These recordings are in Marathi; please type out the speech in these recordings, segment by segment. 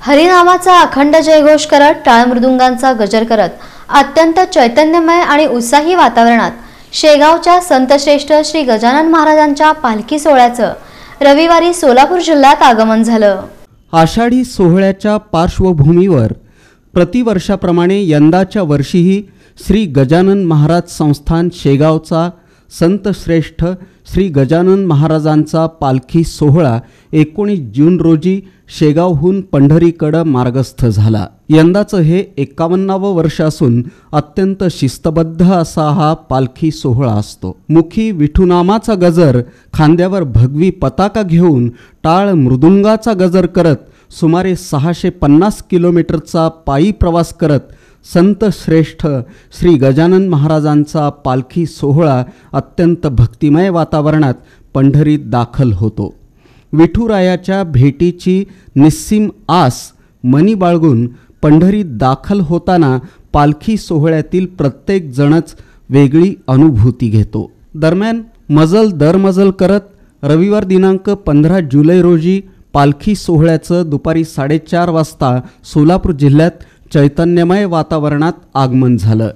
हरिनामाचा अखंड जयघोष करत टाळ मृदुंगांचा गजर करत अत्यंत चैतन्यमय आणि उत्साही वातावरणात शेगावच्या संतश्रेष्ठ श्री गजानन महाराजांच्या पालखी सोहळ्याचं रविवारी सोलापूर जिल्ह्यात आगमन झालं। आषाढी सोहळ्याच्या पार्श्वभूमीवर प्रतिवर्षाप्रमाणे यंदाच्या वर्षीही श्री गजानन महाराज संस्थान शेगावचा संतश्रेष्ठ श्री गजानन महाराजांचा पालखी सोहळा 19 जून रोजी शेगावहून पंढरीकडे मार्गस्थ झाला। यंदाचं हे 51वं वर्ष असून अत्यंत शिस्तबद्ध असा हा पालखी सोहळा असतो। मुखी विठुनामाचा गजर, खांद्यावर भगवी पताका घेऊन टाळ मृदुंगाचा गजर करत सुमारे 650 किलोमीटरचा पायी प्रवास करत संत श्रेष्ठ श्री गजानन महाराजांचा पालखी सोहळा अत्यंत भक्तिमय वातावरणात पंढरीत दाखल होतो। विठुरायाच्या भेटीची निस्सीम आस मनी बाळगून पंढरीत दाखल होताना पालखी सोहळ्यातील प्रत्येक जणच वेगळी अनुभूती घेतो। दरम्यान मजल दरमजल करत रविवार दिनांक 15 जुलै रोजी पालखी सोहळ्याचं दुपारी 4:30 वाजता सोलापूर जिल्ह्यात चैतन्यमय वातावरणात आगमन झालं।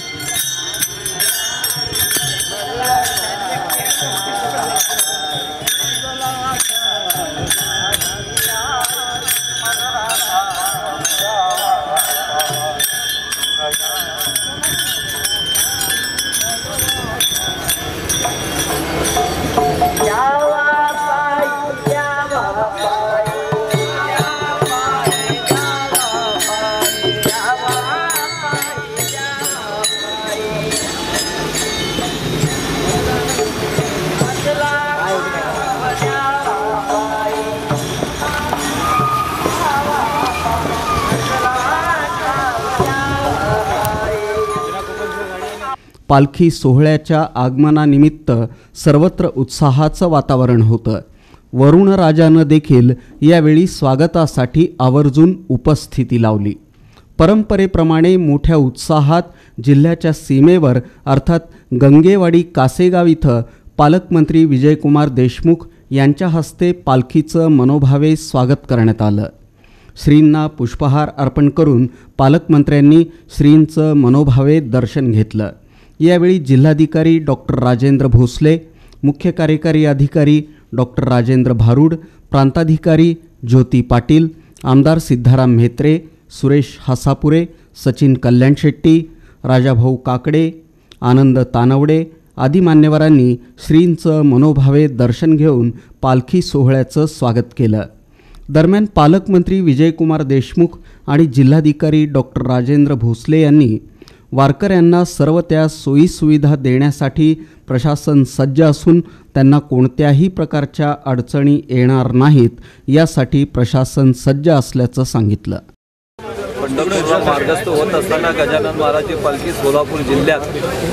पालखी सोहळ्याच्या आगमनानिमित्त सर्वत्र उत्साहाचं वातावरण होतं। वरुण राजानं देखील यावेळी स्वागतासाठी आवर्जून उपस्थिती लावली। परंपरेप्रमाणे मोठ्या उत्साहात जिल्ह्याच्या सीमेवर अर्थात गंगेवाडी कासेगाव इथं पालकमंत्री विजयकुमार देशमुख यांच्या हस्ते पालखीचं मनोभावे स्वागत करण्यात आलं। श्रींना पुष्पहार अर्पण करून पालकमंत्र्यांनी श्रींचं मनोभावे दर्शन घेतलं। यावेळी जिल्हाधिकारी डॉक्टर राजेंद्र भोसले, मुख्य कार्यकारी अधिकारी डॉक्टर राजेंद्र भारूड, प्रांताधिकारी ज्योती पाटील, आमदार सिद्धाराम म्हेत्रे, सुरेश हासापुरे, सचिन कल्याणशेट्टी, राजाभाऊ काकडे, आनंद तानवडे आदी मान्यवरांनी श्रींचं मनोभावे दर्शन घेऊन पालखी सोहळ्याचं स्वागत केलं। दरम्यान पालकमंत्री विजयकुमार देशमुख आणि जिल्हाधिकारी डॉक्टर राजेंद्र भोसले यांनी वारकऱ्यांना सर्व त्या सोयीसुविधा देण्यासाठी प्रशासन सज्ज असून त्यांना कोणत्याही प्रकारच्या अडचणी येणार नाहीत यासाठी प्रशासन सज्ज असल्याचं सांगितलं। पंढरपूरला मार्गस्थ होत असताना गजानन महाराजची पालखी सोलापूर जिल्ह्यात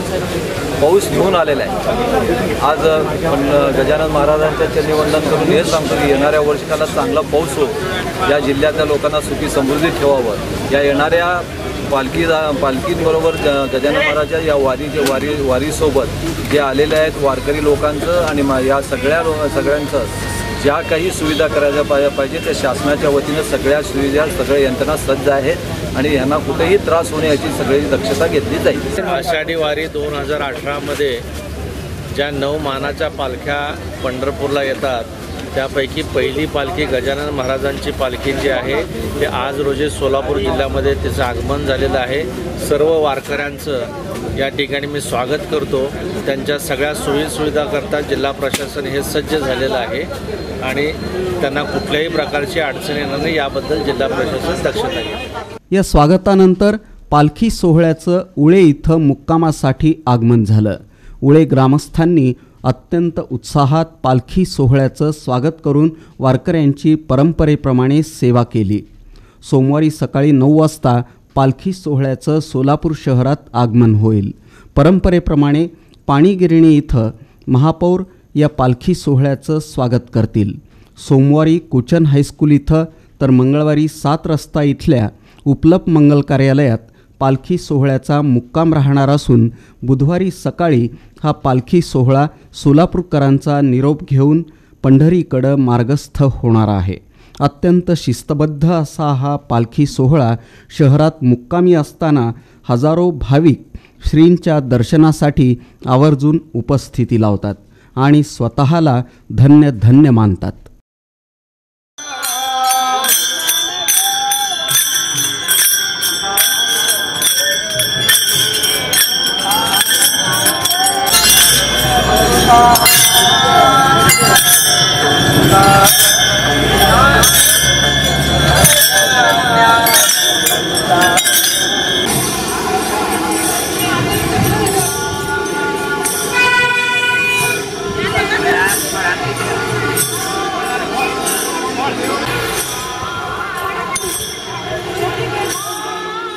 पाऊस घेऊन आलेला आहे। आज गजानन महाराजांच्या चरणीवंदन करून हे सांगतो की येणाऱ्या वर्षाला चांगला पाऊस हो, या जिल्ह्यातल्या लोकांना सुखी समृद्धी ठेवावं। या येणाऱ्या पालखींबरोबर गजानन महाराजच्या या वारीसोबत जे आलेले आहेत वारकरी लोकांचं आणि या सगळ्यांचं ज्या काही सुविधा करायला पाहिजे त्या शासनाच्या वतीनं सगळ्या सुविधा सगळ्या यंत्रणा सज्ज आहेत आणि यांना कुठेही त्रास होणे याची सगळी दक्षता घेतली जाईल। आषाढी वारी 2018मध्ये ज्या 9 मानाच्या पालख्या पंढरपूरला येतात त्यापैकी पहिली पालखी गजानन महाराजांची पालखी जी आहे ते आज रोजी सोलापूर जिल्ह्यामध्ये तिचं आगमन झालेलं आहे। सर्व वारकऱ्यांचं या ठिकाणी मी स्वागत करतो। त्यांच्या सगळ्या सोयीसुविधा करता जिल्हा प्रशासन हे सज्ज झालेलं आहे आणि त्यांना कुठल्याही प्रकारची अडचण येणार नाही याबद्दल जिल्हा प्रशासन दक्षता घेईल। या स्वागतानंतर पालखी सोहळ्याचं उळे इथं मुक्कामासाठी आगमन झालं। उळे ग्रामस्थांनी अत्यंत उत्साहात पालखी सोहळ्याचं स्वागत करून वारकऱ्यांची परंपरेप्रमाणे सेवा केली। सोमवारी सकाळी 9 वाजता पालखी सोहळ्याचं सोलापूर शहरात आगमन होईल। परंपरेप्रमाणे पाणीगिरणी इथं महापौर या पालखी सोहळ्याचं स्वागत करतील। सोमवारी कुचन हायस्कूल इथं तर मंगळवारी 7 रस्ता इथल्या उपलप मंगल कार्यालयात पालखी सोहळ्याचा मुक्काम राहणार असून बुधवारी सकाळी हा पालखी सोहळा सोलापूरकरांचा निरोप घेऊन पंढरीकडे मार्गस्थ होणार आहे। अत्यंत शिस्तबद्ध असा हा पालखी सोहळा शहरात मुक्कामी असताना हजारो भाविक श्रींच्या दर्शनासाठी आवर्जून उपस्थिती लावतात आणि स्वतःला धन्य धन्य मानतात.